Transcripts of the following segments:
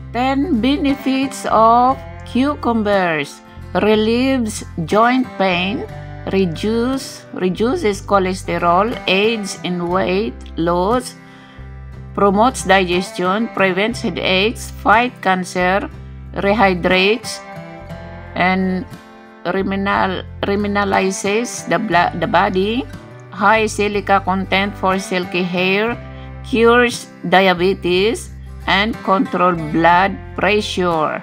10 benefits of cucumbers. Relieves joint pain, reduces cholesterol, aids in weight loss, promotes digestion, prevents headaches, fight cancer, rehydrates, and remineralizes the body. High silica content for silky hair, cures diabetes, and control blood pressure.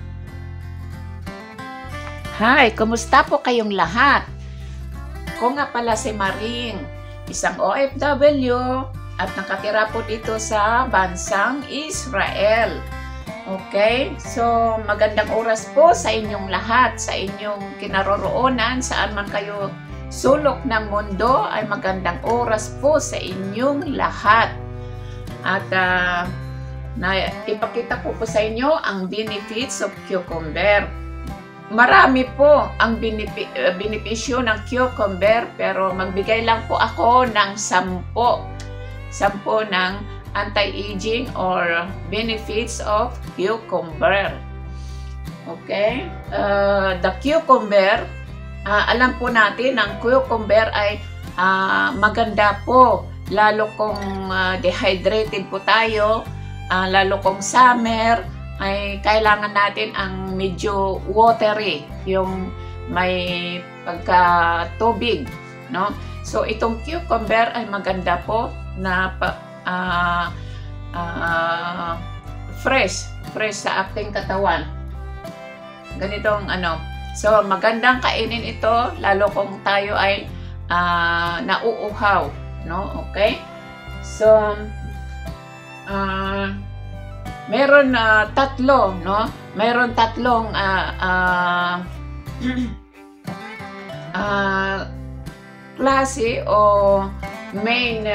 Hi, kumusta po kayong lahat? Ako nga pala si Maring, isang OFW at nakatira po dito sa bansang Israel. Okay, so magandang oras po sa inyong lahat, sa inyong kinaroroonan, saan man kayo sulok ng mundo, ay magandang oras po sa inyong lahat. At ipakita ko po sa inyo ang benefits of cucumber. Marami po ang benepisyo ng cucumber, pero magbigay lang po ako ng 10 ng anti-aging or benefits of cucumber. Okay? The cucumber, alam po natin ang cucumber ay maganda po, lalo kung dehydrated po tayo, lalo kung summer, ay kailangan natin ang medyo watery, yung may pagka-tubig, no? So itong cucumber ay maganda po na fresh sa ating katawan. Ganitong ano. So magandang kainin ito lalo kung tayo ay nauuhaw, no? Okay? So meron tatlo, no? Meron tatlong klase o main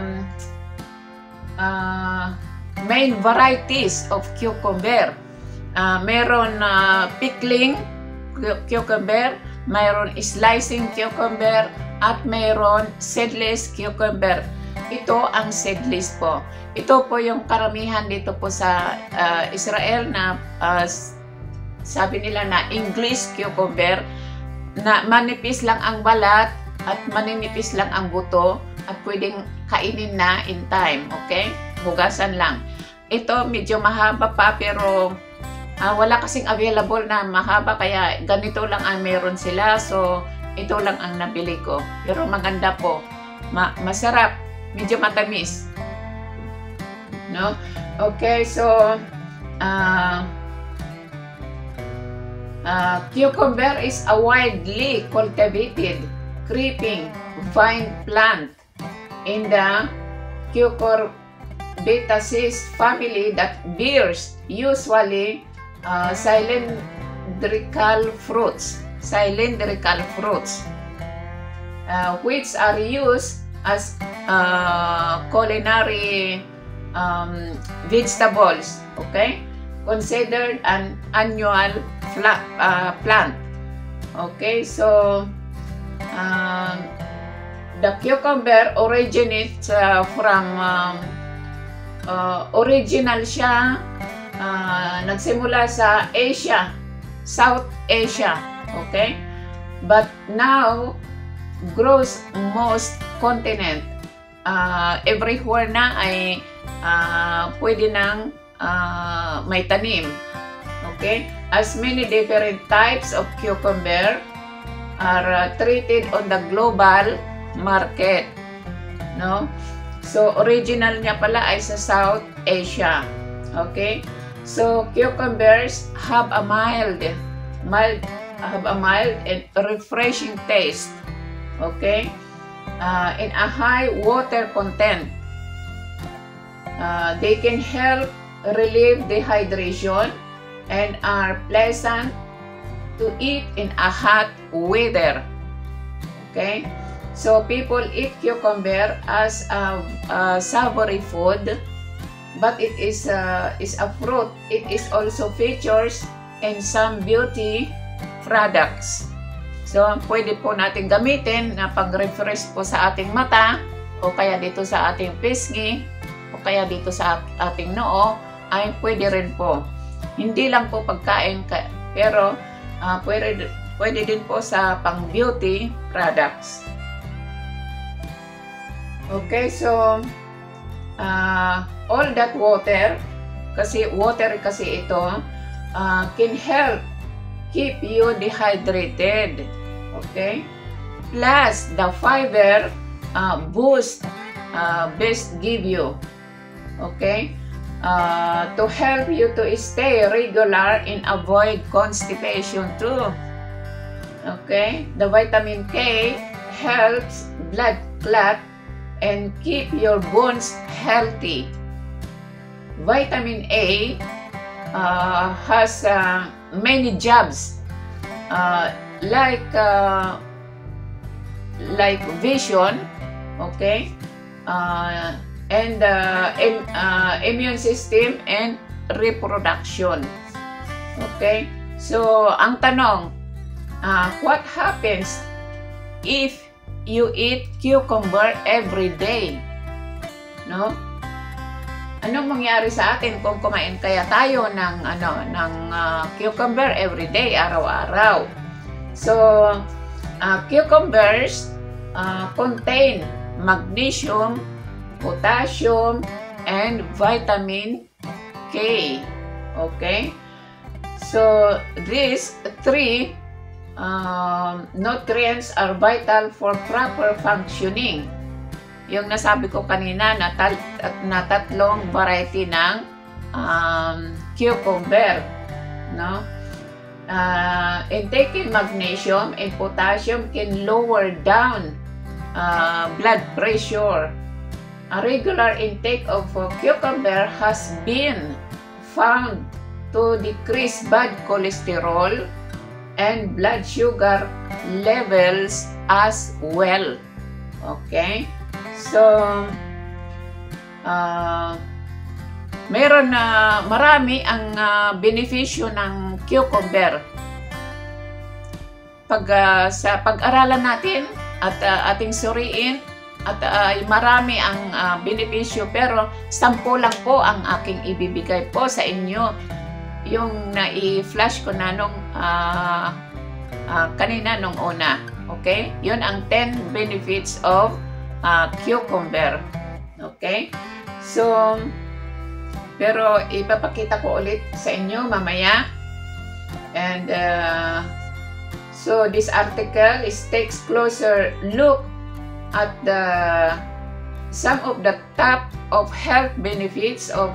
varieties of cucumber. Meron pickling cucumber, mayroon slicing cucumber, at mayroon seedless cucumber. Ito ang seedless po. Ito po yung karamihan dito po sa Israel na sabi nila na English cucumber, na manipis lang ang balat at maninipis lang ang buto at pwedeng kainin na in time. Okay? Hugasan lang. Ito medyo mahaba pa, pero wala kasing available na mahaba, kaya ganito lang ang meron sila. So ito lang ang nabili ko, pero maganda po, masarap, medyo matamis, no? Okay, so cucumber is a widely cultivated creeping vine plant in the Cucurbitaceae family that bears usually cylindrical fruits, which are used as culinary vegetables. Okay, considered an annual plant. Okay, so the cucumber originates from original siya, nagsimula sa Asia, South Asia. Okay, but now grows most continent. Everywhere na ay pwede nang may tanim. Okay, as many different types of cucumber are traded on the global market, no? So original niya pala ay sa South Asia. Okay, so cucumbers have a mild and refreshing taste. Okay, in a high water content. They can help relieve dehydration and are pleasant to eat in a hot weather. Okay, so people eat cucumber as a savory food, but it is a fruit. It is also features in some beauty products. So pwede po natin gamitin na pang-refresh po sa ating mata, o kaya dito sa ating pisngi, o kaya dito sa ating noo, ay pwede rin po. Hindi lang po pagkain, pero pwede din po sa pang beauty products. Okay, so all that water, kasi water kasi ito, can help keep you dehydrated. Okay, plus the fiber boost give you, okay, to help you to stay regular and avoid constipation too. Okay, the vitamin K helps blood clot and keep your bones healthy. Vitamin A has many jobs like vision, okay, and immune system and reproduction. Okay, so ang tanong, what happens if you eat cucumber every day? No? Anong mangyari sa atin kung kumain kaya tayo ng cucumber every day, araw-araw? So, cucumbers contain magnesium, potassium, and vitamin K. Okay? So, these three nutrients are vital for proper functioning. Yung nasabi ko kanina na tatlong variety ng cucumber, no? Intaking magnesium and potassium can lower down blood pressure. A regular intake of cucumber has been found to decrease bad cholesterol and blood sugar levels as well. Okay? So, meron na marami ang benepisyo ng cucumber. Sa pag-aralan natin at ating suriin, at marami ang benepisyo, pero 10 lang po ang aking ibibigay po sa inyo. Yung na-i-flash ko na nung kanina nung una. Okay? Yun ang 10 benefits of cucumber. Okay? So, pero ipapakita ko ulit sa inyo mamaya. And so this article takes closer look at some of the top of health benefits of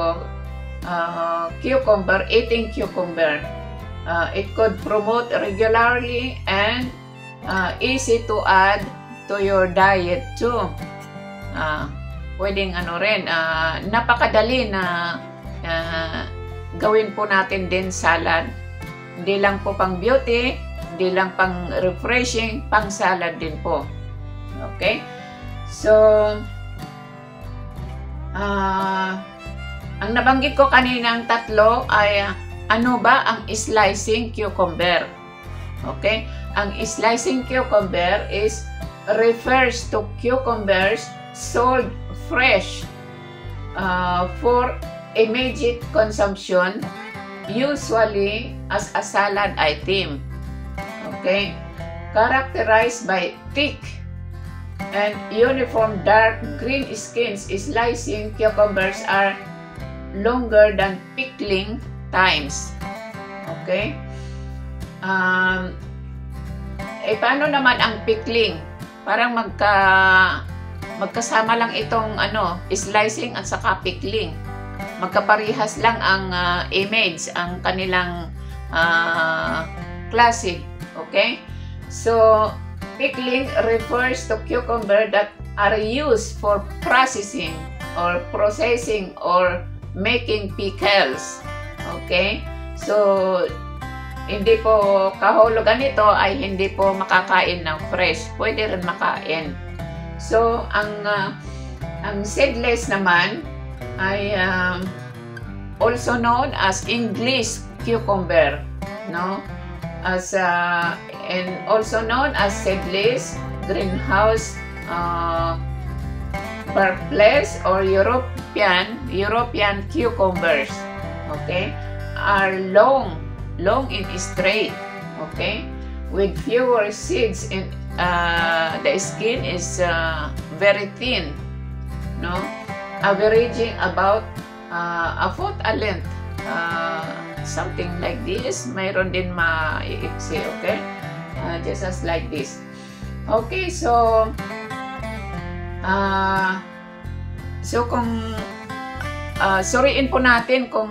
cucumber, eating cucumber. It could promote regularly and easy to add to your diet too. Pwedeng napakadali na gawin po natin din salad. Hindi lang po pang beauty, hindi lang pang refreshing, pang salad din po. Okay? So, ang nabanggit ko kaninang tatlo ay ano ba ang slicing cucumber? Okay? Ang slicing cucumber refers to cucumbers sold fresh for immediate consumption, usually as a salad item. Okay? Characterized by thick and uniform dark green skins, slicing cucumbers are longer than pickling times. Okay? Paano naman ang pickling? Parang magkasama lang itong slicing at saka pickling. Magkaparihas lang ang image, ang kanilang klase. Okay? So, pickling refers to cucumber that are used for processing or making pickles. Okay? So, hindi po kahulugan nito ay hindi po makakain ng fresh. Pwede rin makain. So, ang seedless naman ay also known as English cucumber, no? And also known as seedless, greenhouse, barbless, or European cucumbers. Okay? are long and straight, okay, with fewer seeds, and the skin is very thin, no, averaging about a foot a length, something like this. Mayroon din maiiksi, okay, just as like this. Okay, so kung suriin po natin kung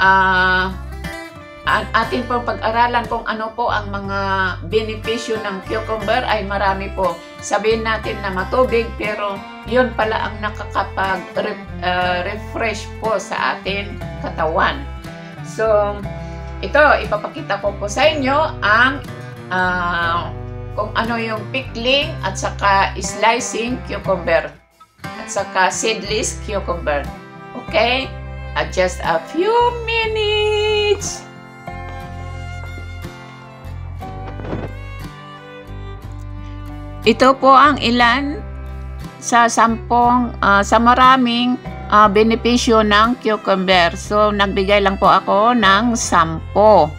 atin pong pag-aralan kung ano po ang mga benepisyo ng cucumber, ay marami po. Sabihin natin na matubig, pero yun pala ang nakakapag-refresh po sa ating katawan. So, ito, ipapakita ko po sa inyo ang kung ano yung pickling at saka slicing cucumber at saka seedless cucumber. Okay? At just a few minutes. Ito po ang ilan sa maraming benepisyo ng cucumber. So, nagbigay lang po ako ng 10.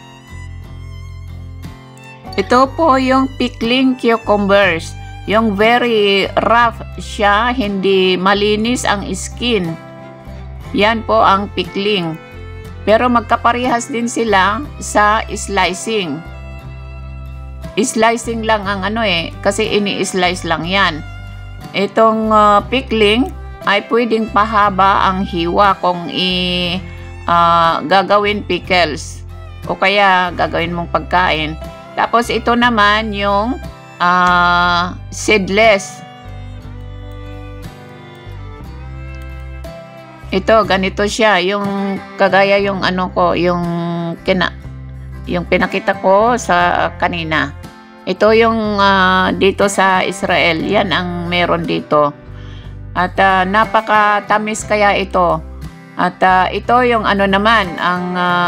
Ito po yung pickling cucumbers. Yung very rough siya, hindi malinis ang skin. Yan po ang pickling. Pero magkaparehas din sila sa slicing. Slicing lang ang kasi ini-slice lang yan. Itong pickling ay pwedeng pahaba ang hiwa kung gagawin pickles o kaya gagawin mong pagkain. Tapos ito naman yung seedless. Ito, ganito siya, yung kagaya yung yung pinakita ko sa kanina. Ito yung dito sa Israel, yan ang meron dito. At napakatamis kaya ito. At ito yung naman, ang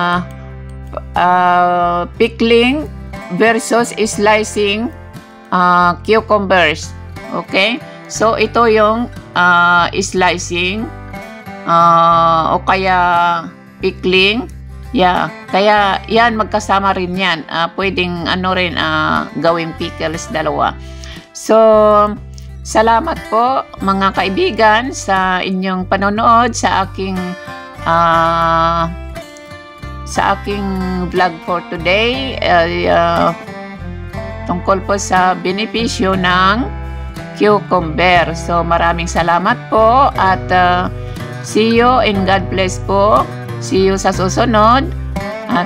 pickling versus slicing cucumbers. Okay? So, ito yung slicing o kaya pickling. Yeah, kaya yan magkasama rin yan. Pwedeng gawing pickles dalawa. So, salamat po mga kaibigan sa inyong panonood sa aking vlog for today. Tungkol po sa benepisyo ng cucumber. So, maraming salamat po at see you and God bless po. See you sa susunod. At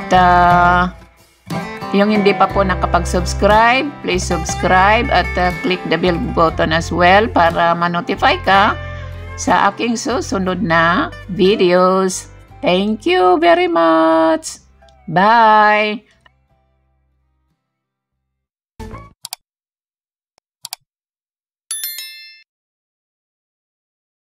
yung hindi pa po nakapag-subscribe, please subscribe at click the bell button as well para ma-notify ka sa aking susunod na videos. Thank you very much. Bye!